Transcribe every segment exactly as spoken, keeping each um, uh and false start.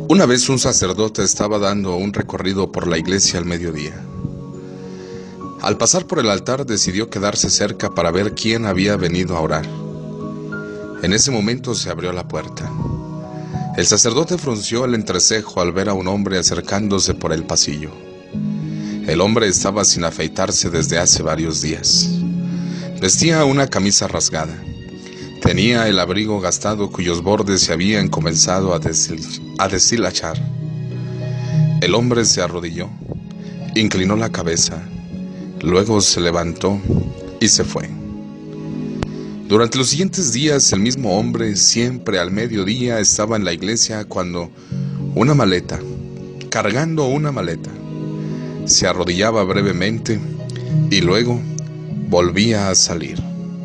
Una vez un sacerdote estaba dando un recorrido por la iglesia al mediodía. Al pasar por el altar decidió quedarse cerca para ver quién había venido a orar. En ese momento se abrió la puerta. El sacerdote frunció el entrecejo al ver a un hombre acercándose por el pasillo. El hombre estaba sin afeitarse desde hace varios días. Vestía una camisa rasgada. Tenía el abrigo gastado cuyos bordes se habían comenzado a, deshil- a deshilachar. El hombre se arrodilló, inclinó la cabeza, luego se levantó y se fue. Durante los siguientes días, el mismo hombre, siempre al mediodía, estaba en la iglesia cuando una maleta, cargando una maleta, se arrodillaba brevemente y luego volvía a salir.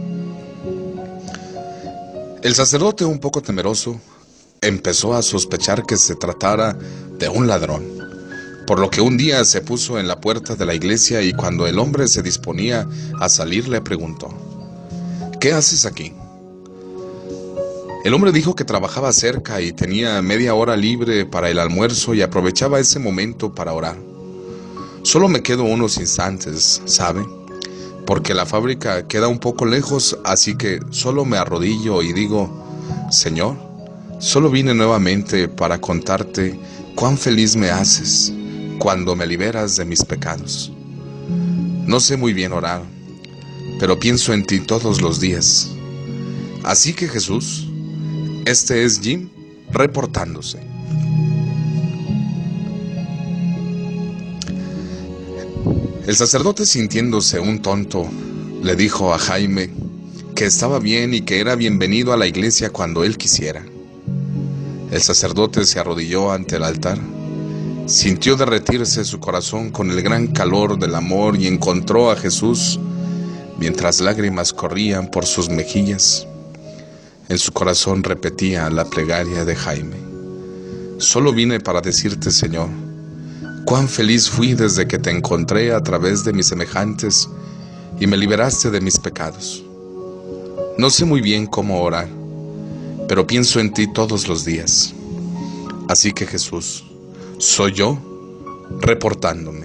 El sacerdote, un poco temeroso, empezó a sospechar que se tratara de un ladrón, por lo que un día se puso en la puerta de la iglesia y cuando el hombre se disponía a salir le preguntó: ¿qué haces aquí? El hombre dijo que trabajaba cerca y tenía media hora libre para el almuerzo y aprovechaba ese momento para orar. Solo me quedo unos instantes, ¿sabe? Porque la fábrica queda un poco lejos, así que solo me arrodillo y digo: Señor, solo vine nuevamente para contarte cuán feliz me haces cuando me liberas de mis pecados. No sé muy bien orar, pero pienso en ti todos los días. Así que Jesús, este es Jim reportándose. El sacerdote, sintiéndose un tonto, le dijo a Jaime que estaba bien y que era bienvenido a la iglesia cuando él quisiera. El sacerdote se arrodilló ante el altar, sintió derretirse su corazón con el gran calor del amor y encontró a Jesús mientras lágrimas corrían por sus mejillas. En su corazón repetía la plegaria de Jaime: solo vine para decirte, Señor, cuán feliz fui desde que te encontré a través de mis semejantes y me liberaste de mis pecados. No sé muy bien cómo orar, pero pienso en ti todos los días. Así que Jesús, soy yo reportándome.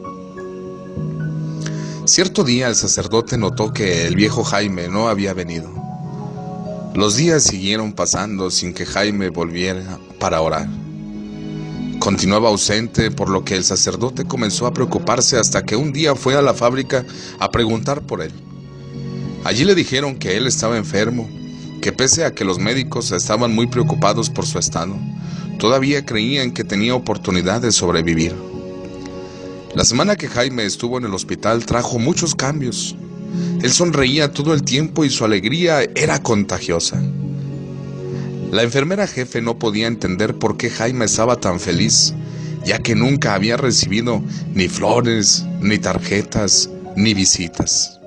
Cierto día el sacerdote notó que el viejo Jaime no había venido. Los días siguieron pasando sin que Jaime volviera para orar. Continuaba ausente, por lo que el sacerdote comenzó a preocuparse hasta que un día fue a la fábrica a preguntar por él. Allí le dijeron que él estaba enfermo, que pese a que los médicos estaban muy preocupados por su estado, todavía creían que tenía oportunidad de sobrevivir. La semana que Jaime estuvo en el hospital trajo muchos cambios. Él sonreía todo el tiempo y su alegría era contagiosa. La enfermera jefe no podía entender por qué Jaime estaba tan feliz, ya que nunca había recibido ni flores, ni tarjetas, ni visitas.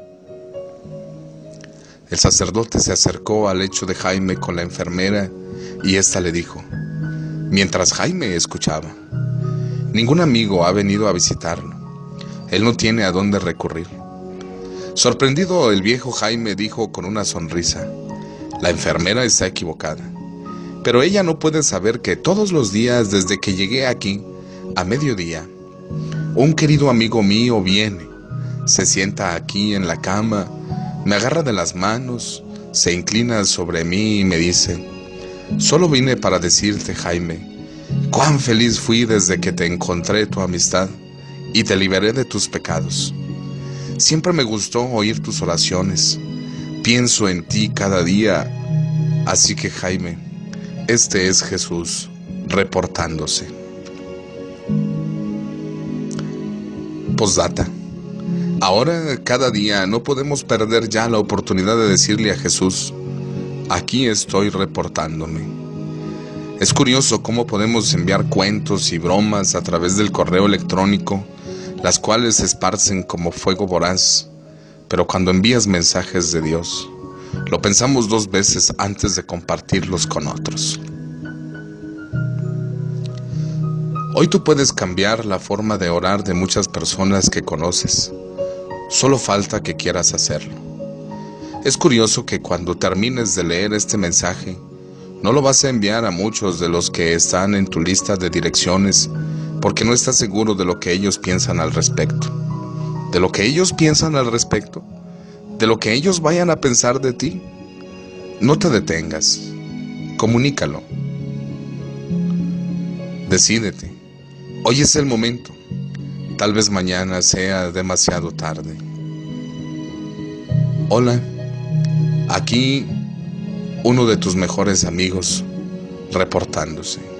El sacerdote se acercó al lecho de Jaime con la enfermera y ésta le dijo, mientras Jaime escuchaba: ningún amigo ha venido a visitarlo. Él no tiene a dónde recurrir. Sorprendido, el viejo Jaime dijo con una sonrisa: la enfermera está equivocada. Pero ella no puede saber que todos los días desde que llegué aquí, a mediodía, un querido amigo mío viene, se sienta aquí en la cama, me agarra de las manos, se inclina sobre mí y me dice: solo vine para decirte, Jaime, cuán feliz fui desde que te encontré tu amistad y te liberé de tus pecados. Siempre me gustó oír tus oraciones, pienso en ti cada día, así que Jaime, este es Jesús reportándose. Postdata. Ahora, cada día, no podemos perder ya la oportunidad de decirle a Jesús: aquí estoy reportándome. Es curioso cómo podemos enviar cuentos y bromas a través del correo electrónico, las cuales se esparcen como fuego voraz, pero cuando envías mensajes de Dios, lo pensamos dos veces antes de compartirlos con otros. Hoy tú puedes cambiar la forma de orar de muchas personas que conoces. Solo falta que quieras hacerlo. Es curioso que cuando termines de leer este mensaje, No lo vas a enviar a muchos de los que están en tu lista de direcciones porque no estás seguro de lo que ellos piensan al respecto. De lo que ellos piensan al respecto, de lo que ellos vayan a pensar de ti. No te detengas, comunícalo. Decídete, hoy es el momento, tal vez mañana sea demasiado tarde. Hola, aquí uno de tus mejores amigos reportándose.